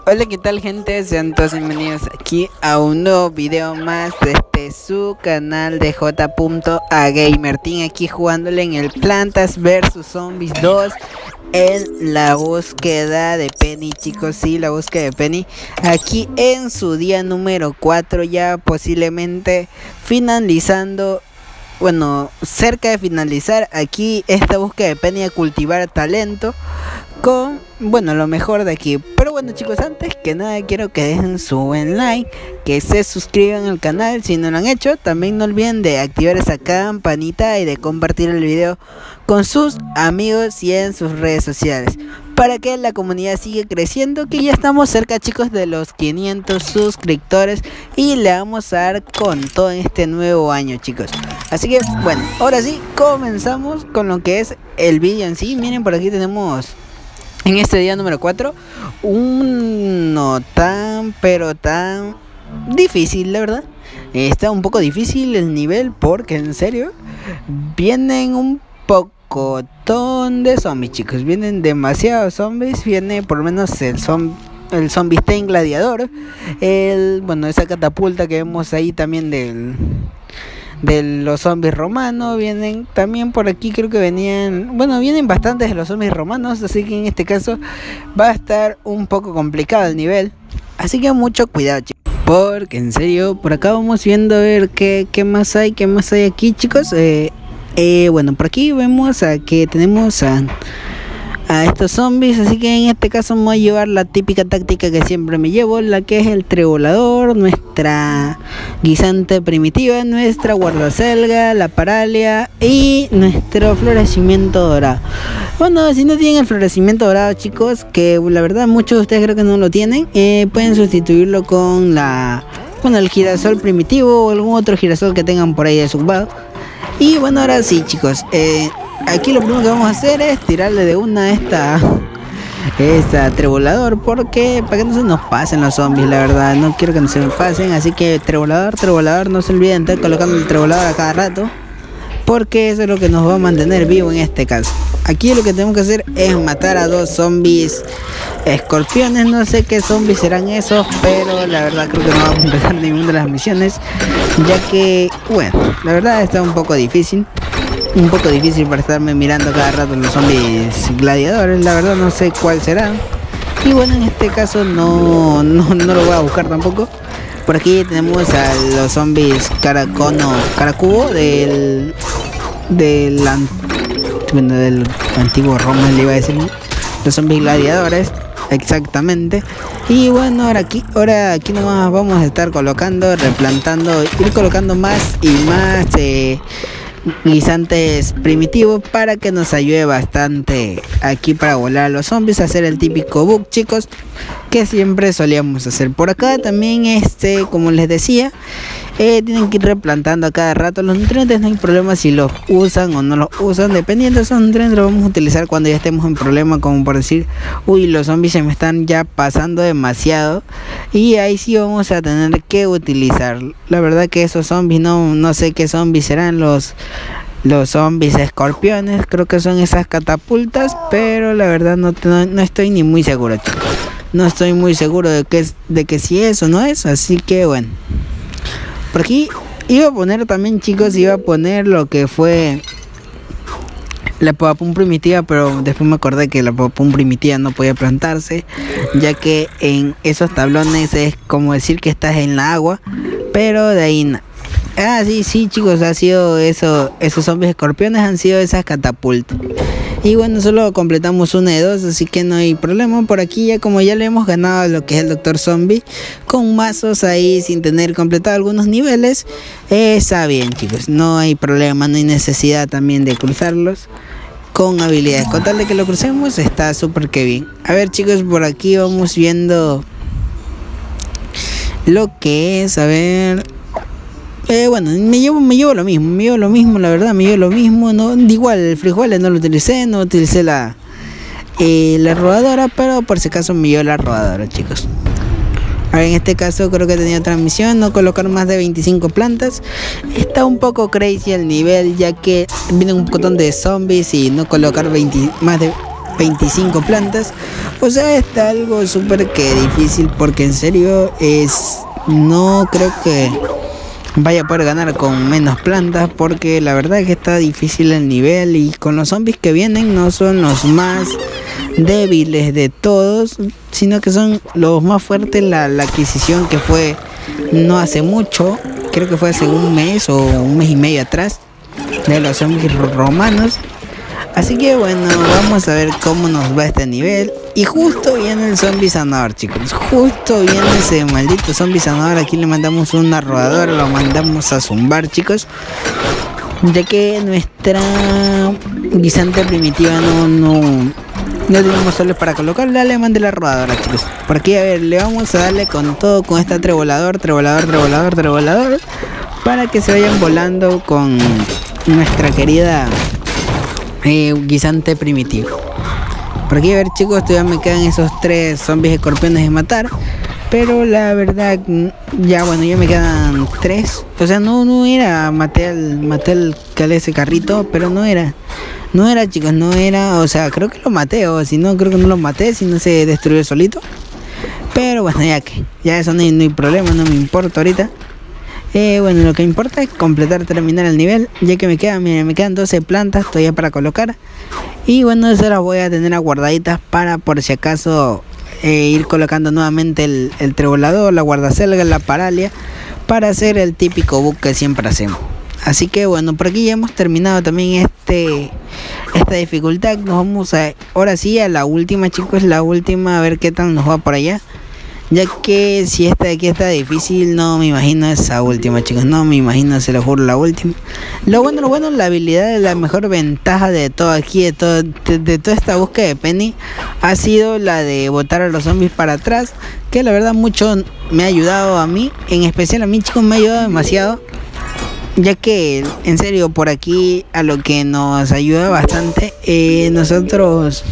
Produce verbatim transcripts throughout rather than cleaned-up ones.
Hola, ¿qué tal, gente? Sean todos bienvenidos aquí a un nuevo video más de este su canal de J. A Gamer Team, aquí jugándole en el Plantas versus Zombies dos en la búsqueda de Penny, chicos. Sí, la búsqueda de Penny, aquí en su día número cuatro, ya posiblemente finalizando, bueno, cerca de finalizar aquí esta búsqueda de Penny, a cultivar talento con, bueno, lo mejor de aquí. Pero bueno, chicos, antes que nada quiero que dejen su buen like, que se suscriban al canal si no lo han hecho. También no olviden de activar esa campanita y de compartir el video con sus amigos y en sus redes sociales, para que la comunidad siga creciendo, que ya estamos cerca, chicos, de los quinientos suscriptores y le vamos a dar con todo en este nuevo año, chicos. Así que bueno, ahora sí, comenzamos con lo que es el vídeo en sí. Miren, por aquí tenemos en este día número cuatro un no tan pero tan difícil, la verdad. Está un poco difícil el nivel, porque en serio vienen un pocotón de zombies, chicos. Vienen demasiados zombies. Viene por lo menos el zombie, el Zombistain Gladiador, el, bueno, esa catapulta que vemos ahí también del de los zombies romanos. Vienen también por aquí, creo que venían, bueno, vienen bastantes de los zombies romanos, así que en este caso va a estar un poco complicado el nivel, así que mucho cuidado, chicos, porque en serio por acá vamos viendo a ver qué, qué más hay, qué más hay aquí, chicos. eh, eh, bueno, por aquí vemos a que tenemos a a estos zombies, así que en este caso me voy a llevar la típica táctica que siempre me llevo, la que es el Trevolador, nuestra guisante primitiva, nuestra guardaselga, la paralia y nuestro florecimiento dorado. Bueno, si no tienen el florecimiento dorado, chicos, que la verdad muchos de ustedes creo que no lo tienen, eh, pueden sustituirlo con la, bueno, el girasol primitivo o algún otro girasol que tengan por ahí desocupado. Y bueno, ahora sí, chicos, eh, aquí lo primero que vamos a hacer es tirarle de una a esta, esta Trevolador, porque para que no se nos pasen los zombies, la verdad, no quiero que no se me pasen. Así que Trevolador, Trevolador, no se olviden de estar colocando el Trevolador a cada rato, porque eso es lo que nos va a mantener vivo en este caso. Aquí lo que tenemos que hacer es matar a dos zombies escorpiones. No sé qué zombies serán esos, pero la verdad creo que no vamos a empezar ninguna de las misiones, ya que, bueno, la verdad está un poco difícil. Un poco difícil para estarme mirando cada rato los zombies gladiadores, la verdad no sé cuál será. Y bueno, en este caso no, no, no lo voy a buscar tampoco. Por aquí tenemos a los zombies caracono, caracubo del, del, bueno, del antiguo Roma, le iba a decir, los zombies gladiadores, exactamente. Y bueno, ahora aquí, ahora aquí nomás vamos a estar colocando, replantando, ir colocando más y más eh, guisantes primitivos, para que nos ayude bastante aquí para volar a los zombies, hacer el típico bug, chicos, que siempre solíamos hacer. Por acá también, este, como les decía, eh, tienen que ir replantando a cada rato los nutrientes. No hay problema si los usan o no los usan, dependiendo de esos nutrientes los vamos a utilizar cuando ya estemos en problema, como por decir, uy, los zombies se me están ya pasando demasiado, y ahí sí vamos a tener que utilizar. La verdad que esos zombies, no, no sé qué zombies serán, los los zombies escorpiones, creo que son esas catapultas, pero la verdad no, no, no estoy ni muy seguro, chicos. No estoy muy seguro de que, es, de que si es o no es, así que bueno. Por aquí iba a poner también, chicos, iba a poner lo que fue la Popapum primitiva, pero después me acordé que la Popapum primitiva no podía plantarse, ya que en esos tablones es como decir que estás en la agua, pero de ahí no. Ah, sí, sí, chicos, ha sido eso, esos zombies escorpiones han sido esas catapultas. Y bueno, solo completamos una de dos, así que no hay problema. Por aquí ya, como ya le hemos ganado lo que es el Doctor Zombie con mazos ahí, sin tener completado algunos niveles, eh, está bien, chicos, no hay problema, no hay necesidad también de cruzarlos con habilidades. Con tal de que lo crucemos, está súper que bien. A ver, chicos, por aquí vamos viendo lo que es, a ver... Eh, bueno, me llevo, me llevo lo mismo, me llevo lo mismo, la verdad, me llevo lo mismo, no, igual el frijoles no lo utilicé, no utilicé la, eh, la rodadora, pero por si acaso me llevo la rodadora, chicos. Ahora en este caso creo que tenía transmisión, no colocar más de veinticinco plantas. Está un poco crazy el nivel, ya que viene un montón de zombies y no colocar veinte, más de veinticinco plantas. O sea, está algo súper que difícil, porque en serio es, no creo que vaya a poder ganar con menos plantas, porque la verdad es que está difícil el nivel, y con los zombies que vienen no son los más débiles de todos, sino que son los más fuertes. La, la adquisición que fue no hace mucho, creo que fue hace un mes o un mes y medio atrás, de los zombies romanos. Así que bueno, vamos a ver cómo nos va este nivel. Y justo viene el zombie sanador, chicos. Justo viene ese maldito zombie sanador. Aquí le mandamos una rodadora, lo mandamos a zumbar, chicos, ya que nuestra guisante primitiva no, no, no tenemos soles para colocarla. Le mandé la rodadora, chicos. Por aquí, a ver, le vamos a darle con todo, con esta trevolador, trevolador, trevolador, trevolador, para que se vayan volando con nuestra querida eh, guisante primitivo. Por aquí, a ver, chicos, todavía me quedan esos tres zombies escorpiones de matar, pero la verdad, ya bueno, ya me quedan tres. O sea, no, no era, maté al, maté al que ese carrito, pero no era, no era, chicos, no era, o sea, creo que lo maté, o si no, creo que no lo maté, si no se destruyó solito. Pero bueno, ya que, ya eso no hay, no hay problema, no me importa ahorita. Eh, bueno, lo que importa es completar, terminar el nivel, ya que me quedan, miren, me quedan doce plantas todavía para colocar. Y bueno, eso las voy a tener guardaditas para, por si acaso, eh, ir colocando nuevamente el, el trevolador, la guardaselga, la paralia, para hacer el típico bug que siempre hacemos. Así que bueno, por aquí ya hemos terminado también este esta dificultad. Nos vamos a, ahora sí, a la última, chicos, la última, a ver qué tal nos va por allá. Ya que si esta de aquí está difícil, no me imagino esa última, chicos. No me imagino, se lo juro, la última. Lo bueno, lo bueno, la habilidad, la mejor ventaja de todo aquí, de, todo, de, de toda esta búsqueda de Penny, ha sido la de botar a los zombies para atrás. Que la verdad mucho me ha ayudado a mí. En especial a mí, chicos, me ha ayudado demasiado. Ya que, en serio, por aquí a lo que nos ayuda bastante, eh, nosotros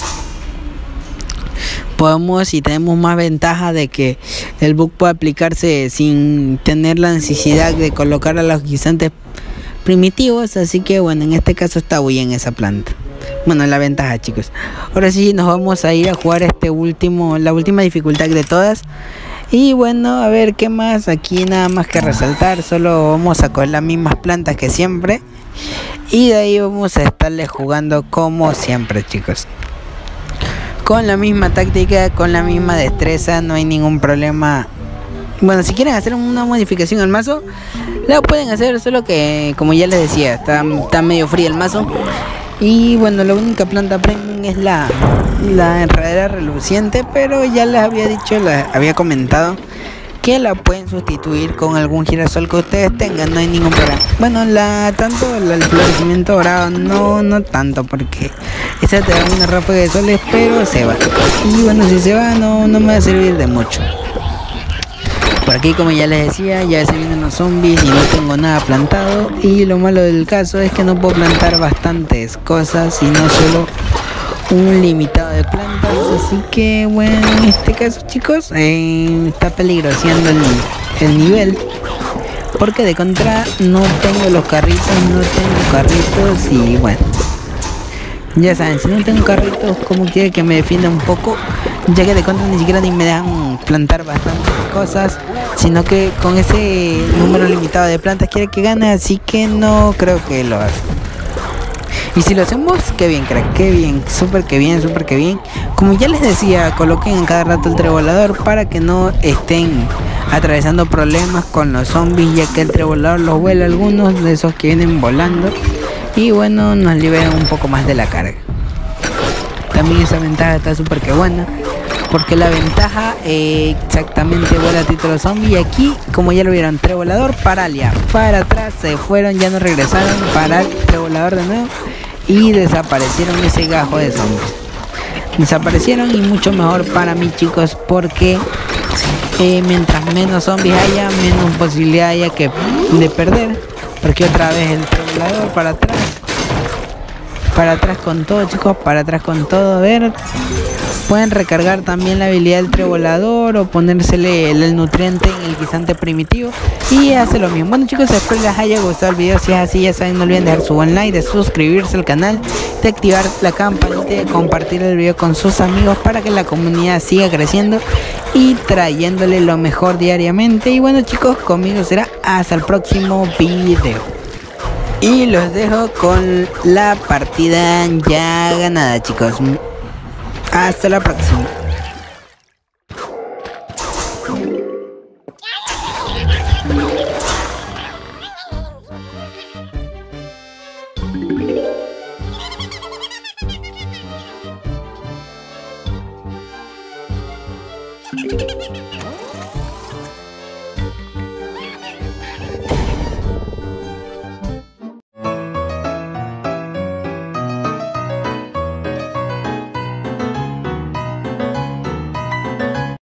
podemos y tenemos más ventaja de que el bug puede aplicarse sin tener la necesidad de colocar a los guisantes primitivos. Así que bueno, en este caso está muy bien esa planta. Bueno, la ventaja, chicos. Ahora sí nos vamos a ir a jugar este último, la última dificultad de todas. Y bueno, a ver qué más. Aquí nada más que resaltar, solo vamos a coger las mismas plantas que siempre, y de ahí vamos a estarle jugando como siempre, chicos, con la misma táctica, con la misma destreza, no hay ningún problema. Bueno, si quieren hacer una modificación al mazo, la pueden hacer, solo que, como ya les decía, está, está medio frío el mazo. Y bueno, la única planta premium es la, la enredadera reluciente, pero ya les había dicho, les había comentado que la pueden sustituir con algún girasol que ustedes tengan, no hay ningún problema. Bueno, la tanto la, el florecimiento dorado no, no tanto, porque esa te da una ráfaga de soles, pero se va. Y bueno, si se va, no, no me va a servir de mucho. Por aquí, como ya les decía, ya se vienen los zombies y no tengo nada plantado. Y lo malo del caso es que no puedo plantar bastantes cosas, sino solo un limitado de plantas. Así que bueno, en este caso, chicos, eh, está peligroseando el, el nivel, porque de contra no tengo los carritos, no tengo carritos. Y bueno, ya saben, si no tengo carritos, como quiere que me defienda un poco, ya que de contra ni siquiera ni me dejan plantar bastantes cosas, sino que con ese número limitado de plantas quiere que gane, así que no creo que lo haga. Y si lo hacemos, qué bien, crack, qué bien, súper que bien, súper que bien. Como ya les decía, coloquen en cada rato el trevolador para que no estén atravesando problemas con los zombies, ya que el trevolador los vuela algunos de esos que vienen volando. Y bueno, nos liberan un poco más de la carga. También esa ventaja está súper que buena, porque la ventaja eh, exactamente vuela a título zombie. Y aquí, como ya lo vieron, trevolador, paralia, para atrás, se fueron, ya no regresaron, para el trevolador de nuevo, y desaparecieron ese gajo de zombies. Desaparecieron, y mucho mejor para mí, chicos, porque eh, mientras menos zombies haya, menos posibilidad haya que de perder. Porque otra vez el trevolador para atrás, para atrás con todo, chicos, para atrás con todo. A ver, pueden recargar también la habilidad del trevolador o ponérsele el, el nutriente en el guisante primitivo y hace lo mismo. Bueno chicos, espero les haya gustado el video. Si es así, ya saben, no olviden dejar su buen like, de suscribirse al canal, de activar la campanita y de compartir el video con sus amigos para que la comunidad siga creciendo y trayéndole lo mejor diariamente. Y bueno chicos, conmigo será hasta el próximo video. Y los dejo con la partida ya ganada, chicos. Hasta la próxima.